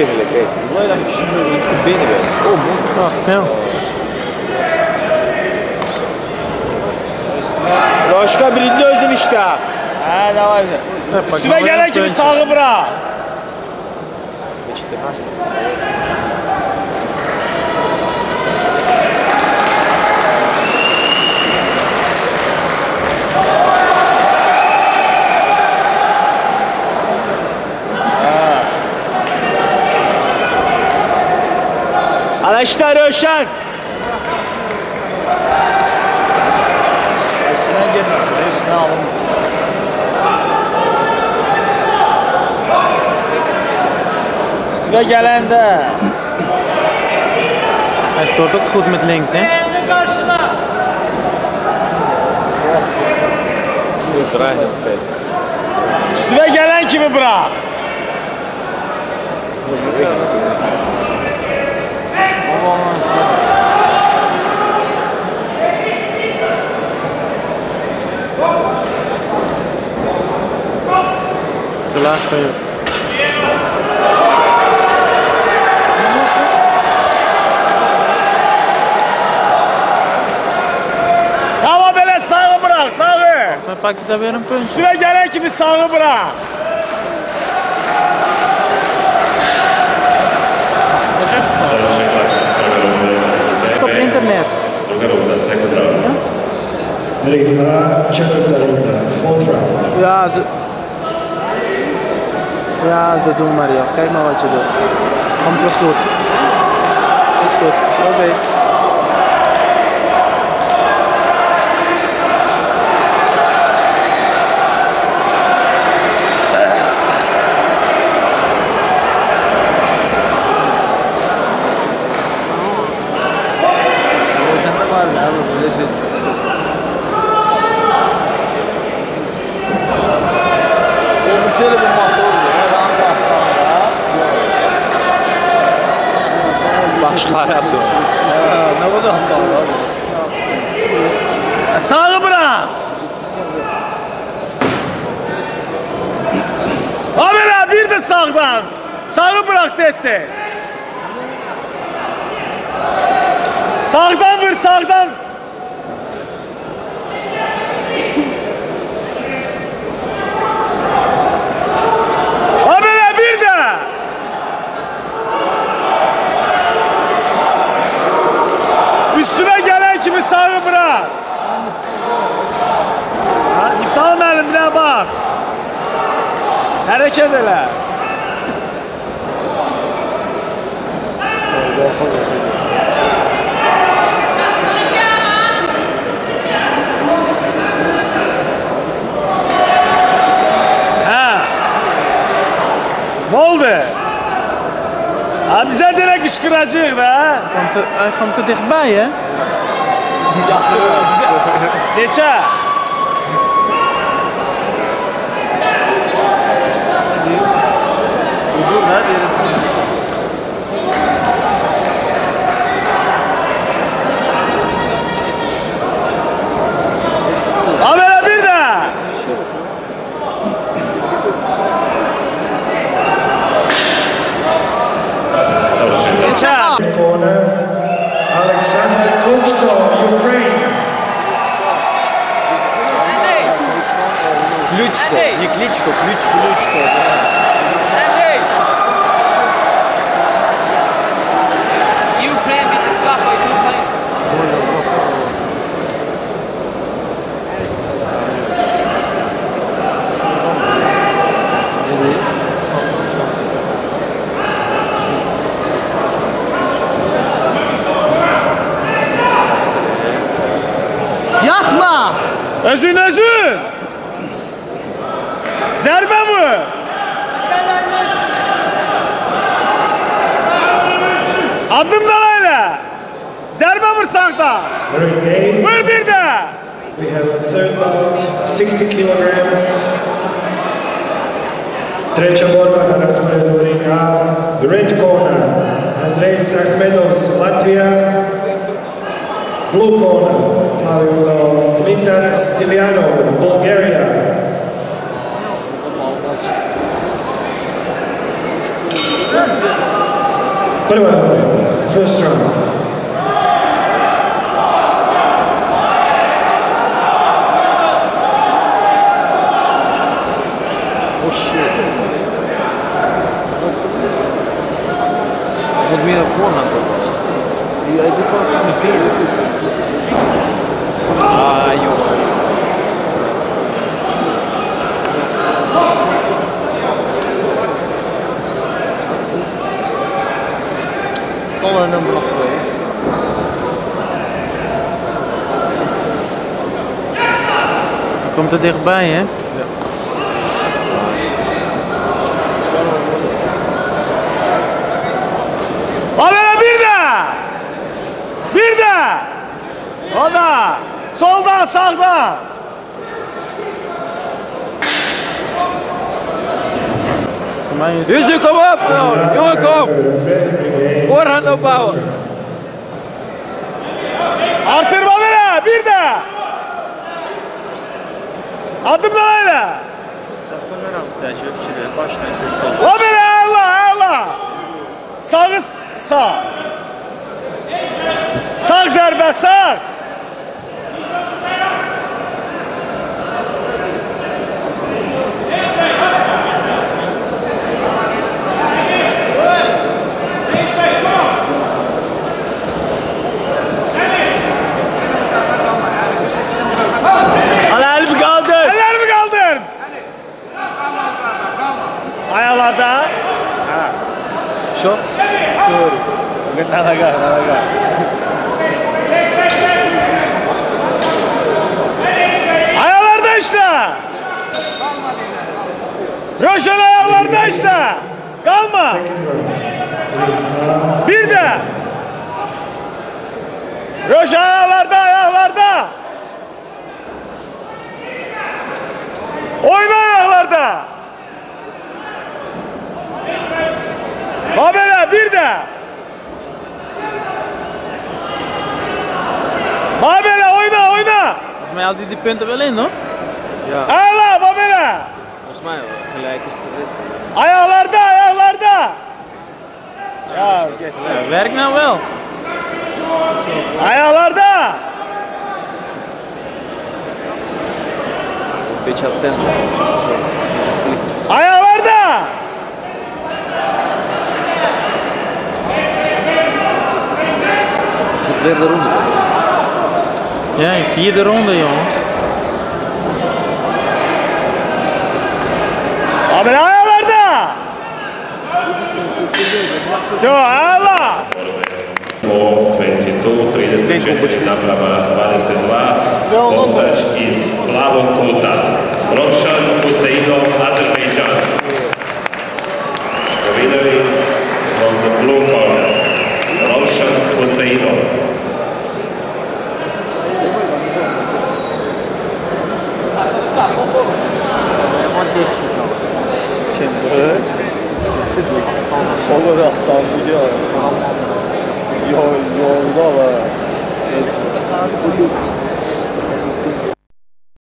Beyniyle kayıt. Bunlarla bir şey beyni ver. O bu. Nasıl ne o? Başka birinde özün işte. Ha ne var? Üstüme gelen kimi sağı bırak. İşte kaçtı. Arkadaşlar Röşen. Üstüne girmesin, üstüne alın. Üstüne gelen de. Hij stort ook goed met links, hè? Üstüne gelen kimi bırak. Te laag ben je. Tamam böyle sağı bırak, sağı. Volgens mij pakt hij daar weer een punt. Üstüne gelen kimi sağı bırak. Op internet. Rinda, četvrta rinda, fourth round. Ja, ze doen Maria. Kijk maar wat je doet. Komt wel goed. Is goed. Probeer. Başka yaptı. Ne kadar hatalı abi. Sağı bırak. Abi bir de sağdan. Sağı bırak tez. Sağdan vur sağdan. Abi bir de. Üstüme gelen kimi sağı bırak. Ha, İftal elimine bak. Hareket ele. Ha. Ne oldu? Ha bize direkt kışkıracak da ha. Hij komt er dichtbij, hè? Yaktırıyor bize. Neçe? Dur ne derin. Habere bir de. Neçe? Corner, Alexander Kluchko, Ukraine. Ключко. Не кличко, ключко. Ukraine beat the Scot by 2 points. Yatma! Özün. Zerbe vur. Adımdan öyle. Zerbe vur sağda. Ring A, Vur bir de. we have a third bout, 60 kilograms. Treća borba na rasporedu ringa. Red corner, Andrejs Ahmedovs, Latvija. Blue corner, plavi Dimitar Stiljanov, Bulgaria. Vur. Prva runda, first round. Oh shit. Put me a forehand. Ah, you. Dolanın bırakıyor. Komt er dichtbij, hè? Habere bir de. Bir de. O da. Soldan sağdan. Voor mij is Justus, kom op! Jongen, kom! Voorhand opbouwen. Artır Habere bir de. Adımla öyle. Zakonlar hamısı fikirleri başdan kökə. Habere Allah Allah. Sağı sağ. Sağ zərbə sağ. Hadi elimi kaldır. Ellerimi kaldır. Ayaklarda. Şok. Nalaga. Ayaklarda işte. Roşan ayaklarda işte. Kalma. Second round. Bir de. Roşan ayaklarda. Oyna ayaklarda. Habere bir de. Habere oyna. Volgens mij had hij die punten wel in, hoor. Ayakla Habere. Volgens mij gelijk is het best. Ayaklarda. Ya geç. Ja, werkt nou wel. Ayaklarda. Beetje attent. Zo. Ayaklarda. Is het derde ronde? Ja, in vierde ronde, jongen. Habere ayaklarda. Zo, ayakla. Po 22, 34 naprama 22, boksač iz plavog kota, Rovshan Huseynov, Azerbaijan. The winner is from the blue corner, Rovshan Huseynov. Olur attan biliyor. Yolda var.